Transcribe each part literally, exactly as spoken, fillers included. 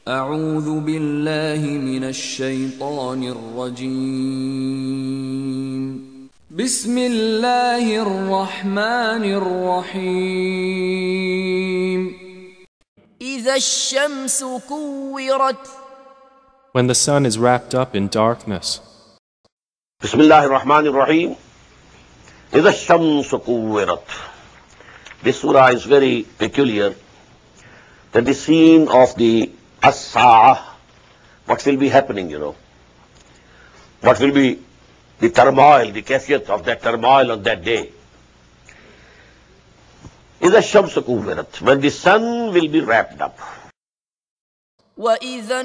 أعوذ بالله من الشيطان الرجيم بسم الله الرحمن الرحيم إذا الشمس كورت When the sun is wrapped up in darkness. Bismillah ar-Rahman ar-Rahim. إذا الشمس كورت. This surah is very peculiar. That the scene of the as-sa'ah, what will be happening, you know. What will be the turmoil, the kafiyat of that turmoil on that day. إذا الشمس كورت. When the sun will be wrapped up. وإذا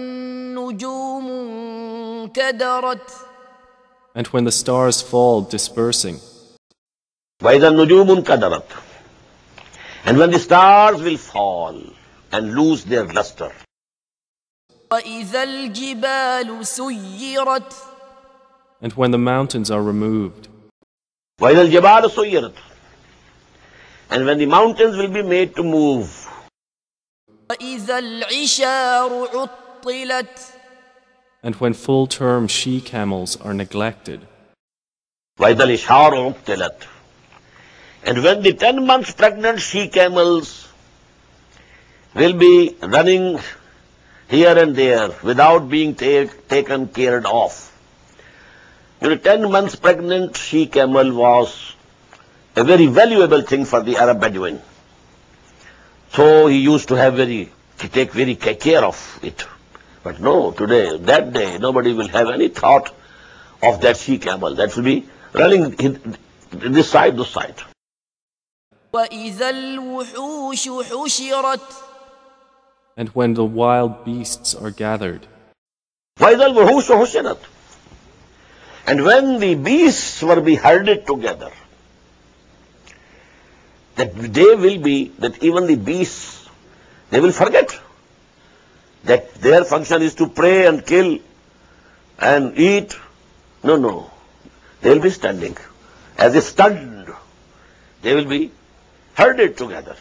النجوم كدرت And when the stars fall dispersing. وإذا النجوم كدرت. And when the stars will fall and lose their luster. وإذا الجبال سيرت And when the mountains are removed. وإذا الجبال سيرت. And when the mountains will be made to move. وإذا العشار عطلت And when full-term she-camels are neglected. وإذا الإشعار عطلت. And when the ten months pregnant she-camels will be running here and there without being take, taken care of. You know, ten months pregnant she-camel was a very valuable thing for the Arab Bedouin. So he used to have very, to take very care of it. But no, today, that day, nobody will have any thought of that she-camel. That will be running this side, this side. وإذا الوحوش حشرت And when the wild beasts are gathered. وإذا الوحوش حشرت. And when the beasts were be herded together, that they will be, that even the beasts, they will forget that their function is to prey and kill and eat. No, no. They will be standing. As if stunned, they will be herded together.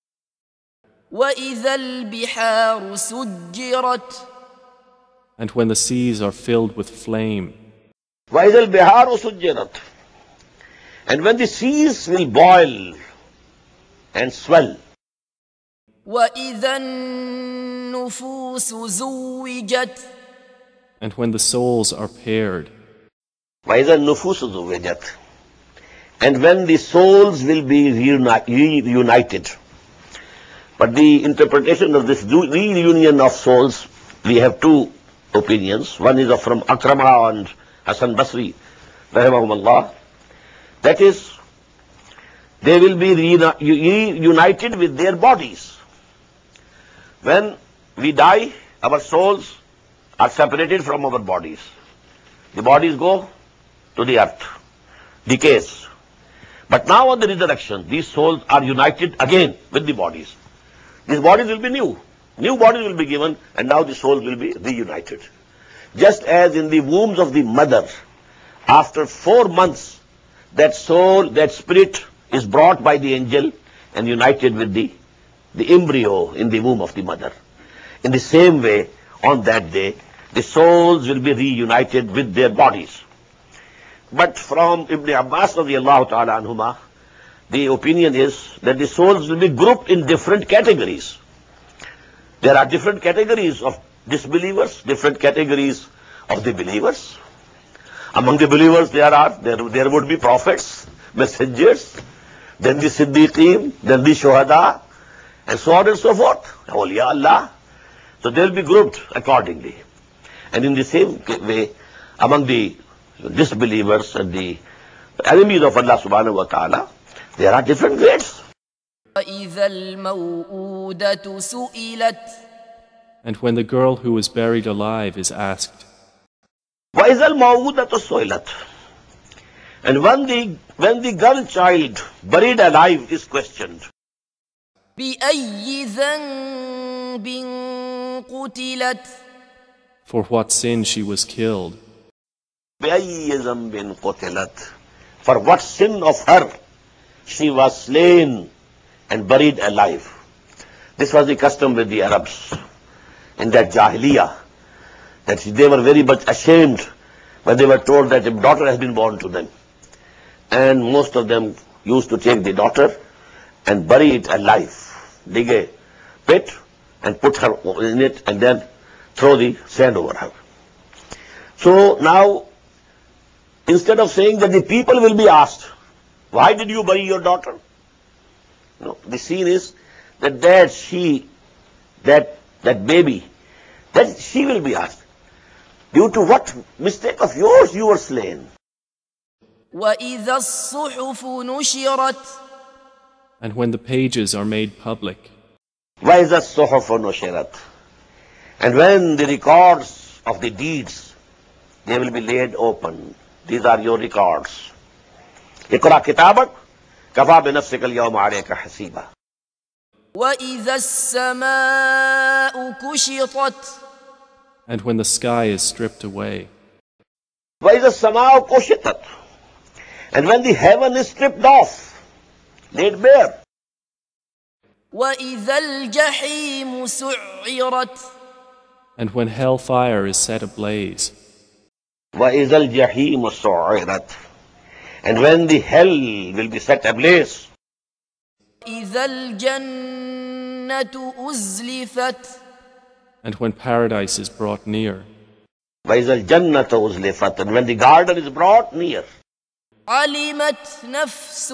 وإذا البحار سجرت And when the seas are filled with flame. وإذا البحار سجرت. And when the seas will boil and swell. وإذا النفوس زوجت And when the souls are paired. وإذا النفوس زوجت. And when the souls will be reunited. But the interpretation of this reunion of souls, we have two opinions. One is from Akrama and Hasan Basri, rahimahumullah. That is, they will be reunited with their bodies. When we die, our souls are separated from our bodies. The bodies go to the earth, decays. But now on the resurrection, these souls are united again with the bodies. These bodies will be new. New bodies will be given, and now the souls will be reunited. Just as in the wombs of the mother, after four months, that soul, that spirit is brought by the angel and united with the, the embryo in the womb of the mother. In the same way, on that day, the souls will be reunited with their bodies. But from Ibn Abbas radiallahu ta'ala anhuma, the opinion is that the souls will be grouped in different categories. There are different categories of disbelievers, different categories of the believers. Among the believers there are, there, there would be prophets, messengers, then the Siddiqeen, then the Shuhada, and so on and so forth. Awliya Allah. So they will be grouped accordingly. And in the same way, among the disbelievers and the enemies of Allah subhanahu wa ta'ala, there are different grades. وإذا الموءودة سئلت And when the girl who was buried alive is asked. وإذا الموءودة سئلت. And when the, when the girl child buried alive is questioned. بأي ذنب قتلت For what sin she was killed. بأي ذنب قتلت. For what sin of her she was slain and buried alive. This was the custom with the Arabs. in that Jahiliyyah, that they were very much ashamed when they were told that a daughter has been born to them. And most of them used to take the daughter and bury it alive, dig a pit and put her in it and then throw the sand over her. So now, instead of saying that the people will be asked, why did you bury your daughter? No, the scene is that that she, that, that baby, that she will be asked, due to what mistake of yours you were slain? وإذا الصحف نشرت And when the pages are made public, وَإِذَا الصُّحُفُ نُشِرَتْ And when the records of the deeds, they will be laid open. These are your records. اقرأ كتابك كفى بنفسك اليوم عليك حسيبا. وإذا السماء كشطت and when the sky is stripped away, وَإِذَا السَّمَاءُ كُشِطَتْ And when the heaven is stripped off, laid bare. وإذا الجحيم سعرت and when hellfire is set ablaze, وَإِذَا الْجَحِيمُ سُعِّرَتْ And when the hell will be set ablaze. إذا الجنة أزلفت and when paradise is brought near, وَإِذَا الْجَنَّةُ أُزْلِفَتْ And when the garden is brought near. علمت نفس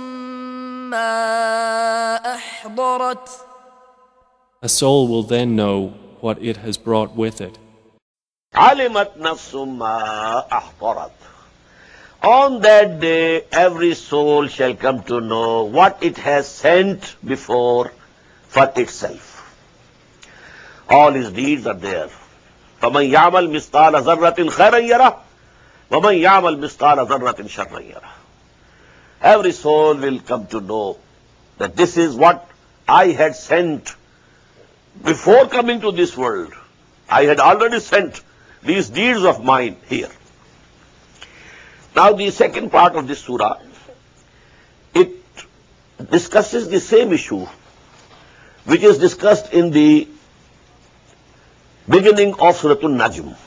ما أحضرت a soul will then know what it has brought with it. عَلِمَتْ نَفْسٌ مَا أَحْضَرَتْ On that day, every soul shall come to know what it has sent before for itself. All his deeds are there. فَمَنْ يَعْمَلْ مِثْقَالَ ذَرَّةٍ خَيْرًا يَرَهُ وَمَنْ يَعْمَلْ مِثْقَالَ ذَرَّةٍ شَرًّا يَرَهُ Every soul will come to know that this is what I had sent before coming to this world. I had already sent these deeds of mine here. Now the second part of this surah, it discusses the same issue which is discussed in the beginning of Surah An-Najm.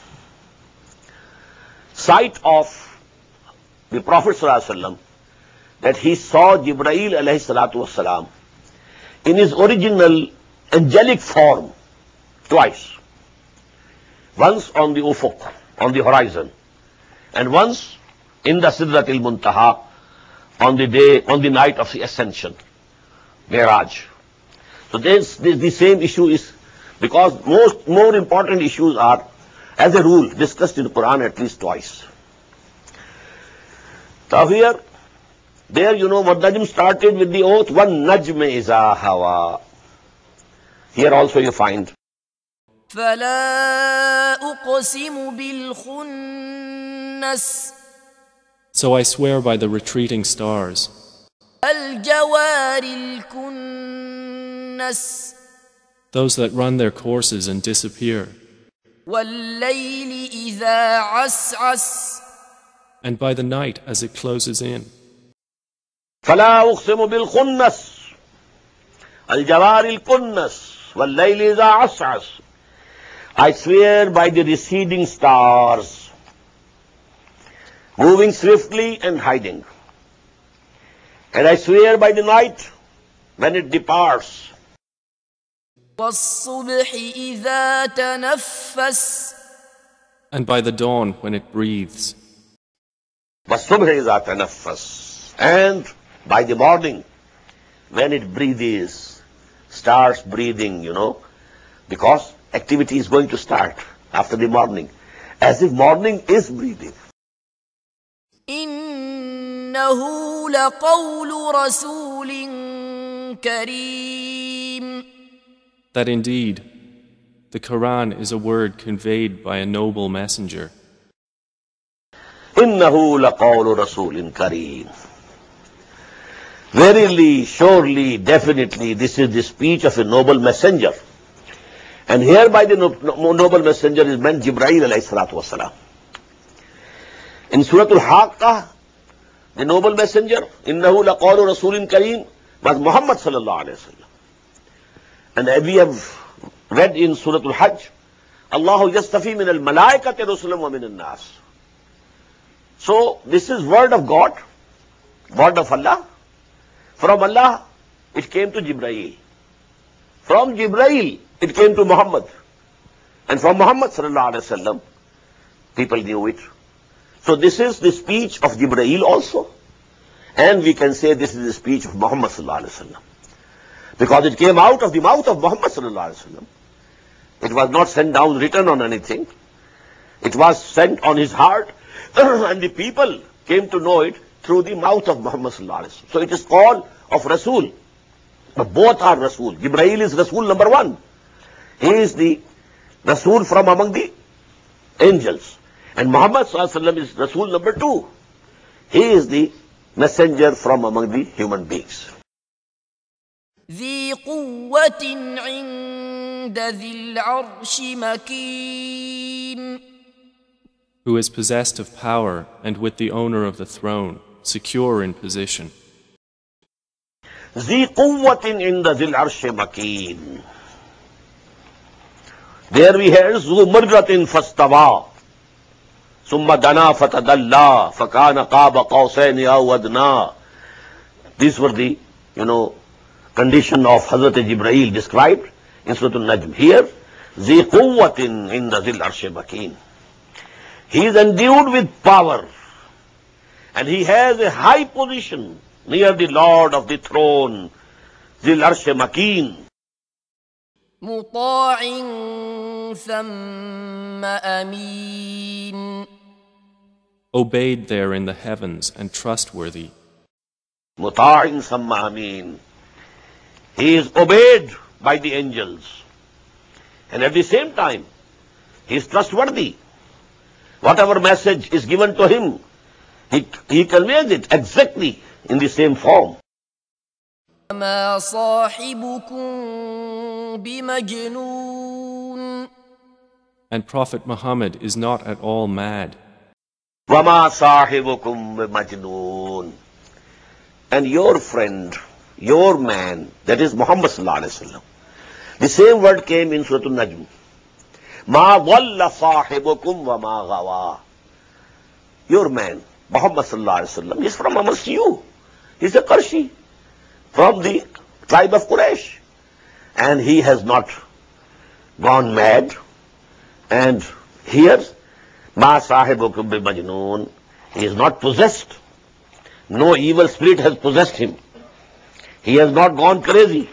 Sight of the Prophet ﷺ, that he saw Jibreel alayhi salatu wasalam in his original angelic form twice. Once on the ufuq, on the horizon, and once in the Sidratul Muntaha on the day, on the night of the ascension, Miraj. So this, this, the same issue is, because most more important issues are, as a rule, discussed in the Quran at least twice. So here, there you know what Najm started with the oath, one Najm iza hawa. Here also you find. فلا أقسم بالخنس So I swear by the retreating stars, الجوار الكنس those that run their courses and disappear, والليل إذا عسعس and by the night as it closes in. فلا أقسم بالخنس الجوار الكنس والليل إذا عسعس I swear by the receding stars, moving swiftly and hiding. And I swear by the night when it departs. والصبح إذا تنفس And by the dawn when it breathes, وَالصُّبْحِ إِذَا تَنَفَّسَ And by the morning when it breathes, starts breathing, you know, because activity is going to start after the morning, as if morning is breathing. إنه لقول رسول كريم that indeed the Quran is a word conveyed by a noble messenger. إِنَّهُ لَقَوْلُ رَسُولٍ كَرِيمٍ Verily, surely, definitely, this is the speech of a noble messenger. And here by the noble messenger is meant Jibreel alayhi salatu wasalam. In Surah Al-Haqqah, the noble messenger, إِنَّهُ لَقَوْلُ رَسُولٍ كَرِيمٍ was Muhammad sallallahu alayhi wa sallam. And we have read in Surah Al-Hajj, Allahu yastafi min al-malaikati rusulan wa min al-nas. So, this is word of God, word of Allah. From Allah, it came to Jibreel. From Jibreel, it came to Muhammad. And from Muhammad sallallahu alaihi wasallam, people knew it. So this is the speech of Jibreel also. And we can say this is the speech of Muhammad sallallahu alaihi wasallam. Because it came out of the mouth of Muhammad sallallahu alaihi wasallam. It was not sent down written on anything. It was sent on his heart. And the people came to know it through the mouth of Muhammad sallallahu alaihi wasallam. So it is called of Rasul. But both are Rasul. Jibreel is Rasul number one. He is the Rasul from among the angels. And Muhammad sallallahu alaihi wasallam is Rasul number two. He is the messenger from among the human beings. ذي قوة عند ذي العرش مكين. Who is possessed of power and with the owner of the throne, secure in position. ذي قوة عند ذي العرش مكين. There we hear ذو مرة فاستوى ثم دنا فتدلى فكان قاب قوسين أو أدنى. These were the, you know, condition of Hazrat Jibreel described in Surah Al-Najm. Here, ذي قوة عند ذي العرش مكين. He is endued with power and he has a high position near the Lord of the throne, ذي العرش مكين. مطاع ثم أمين. Obeyed there in the heavens and trustworthy. مطاع ثم أمين. He is obeyed by the angels. And at the same time, he is trustworthy. Whatever message is given to him, he, he conveys it exactly in the same form. ما صاحبكم بمجنون. And Prophet Muhammad is not at all mad. وَمَا صَاحِبُكُمْ بِمَجْنُونَ. And your friend, your man, that is Muhammad sallallahu alaihi wasallam. The same word came in Surah Al-Najm. مَا ضَلَّ صَاحِبُكُمْ وَمَا غَوَى. Your man, Muhammad sallallahu alaihi wasallam, is from amongst you. He is a Qurayshi, from the tribe of Quraysh. And he has not gone mad. And here, مَا صَاحِبُكُمْ بِمَجْنُونَ. He is not possessed. No evil spirit has possessed him. He has not gone crazy.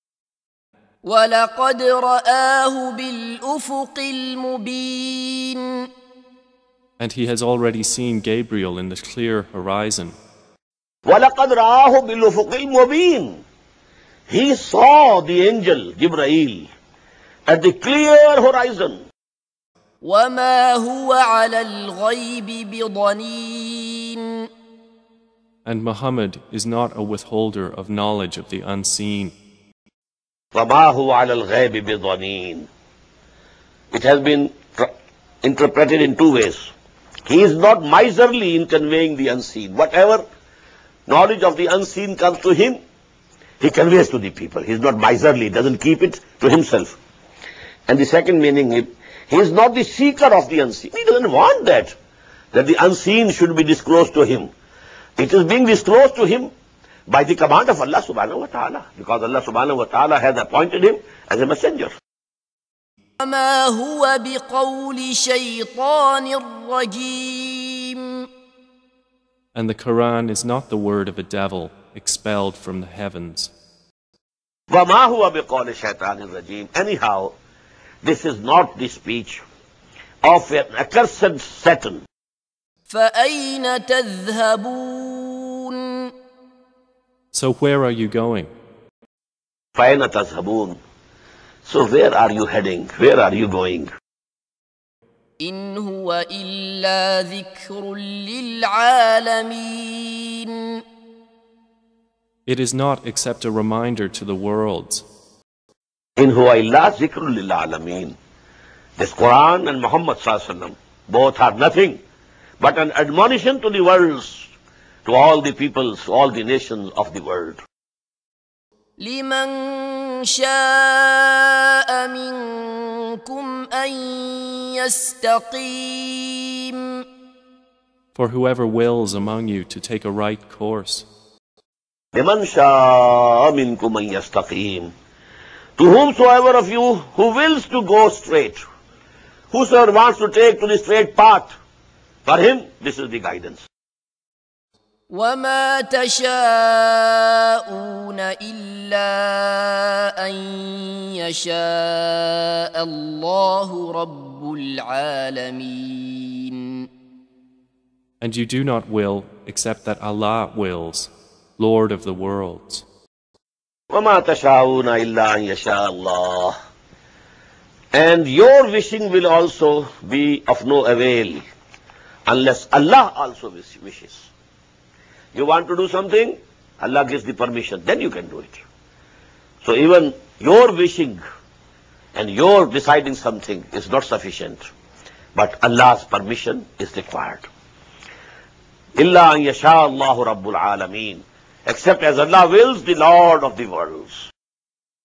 ولقد رآه بالأفق المبين. And he has already seen Gabriel in the clear horizon. وَلَقَدْ رَآهُ بِالْأُفُقِ الْمُبِينِ. He saw the angel, Jibreel, at the clear horizon. وما هو على الغيب بضنين. And Muhammad is not a withholder of knowledge of the unseen. وَمَا هُوَ عَلَى الْغَيْبِ بِضَنِينَ. It has been interpreted in two ways. He is not miserly in conveying the unseen. Whatever knowledge of the unseen comes to him, he conveys to the people. He is not miserly, doesn't keep it to himself. And the second meaning is, he is not the seeker of the unseen. He doesn't want that, that the unseen should be disclosed to him. It is being disclosed to him by the command of Allah subhanahu wa ta'ala, because Allah subhanahu wa ta'ala has appointed him as a messenger. وما هو بقول شيطان رجيم. And the Quran is not the word of a devil expelled from the heavens. وَمَا هُوَ بِقَوْلِ الشَّيْطَانِ الرَّجِيمِ. Anyhow, this is not the speech of an accursed Satan. فأين تذهبون. So where are you going? فَأَيْنَ تَذْهَبُونَ. So where are you heading? Where are you going? إن هو إلا ذكر للعالمين. It is not except a reminder to the worlds. إِنْ هُوَ إِلَّا ذِكْرٌ لِلْعَالَمِينَ. This Quran and Muhammad sallallahu alaihi wasallam both are nothing but an admonition to the worlds, to all the peoples, all the nations of the world. لمن شاء منكم أن يستقيم. For whoever wills among you to take a right course, لمن شاء منكم أن يستقيم. To whomsoever of you who wills to go straight, whosoever wants to take to the straight path, for him this is the guidance. وما تشاءون إلا أن يشاء الله رب العالمين. and you do not will except that Allah wills, Lord of the worlds. وَمَا تَشَاءُونَ إِلَّا أَن يَشَاءَ اللَّهُ. And your wishing will also be of no avail unless Allah also wishes. You want to do something, Allah gives the permission, then you can do it. So even your wishing and your deciding something is not sufficient, but Allah's permission is required. إِلَّا أَن يَشَاءَ اللَّهُ رَبُّ الْعَالَمِينَ. Except as Allah wills, the Lord of the worlds.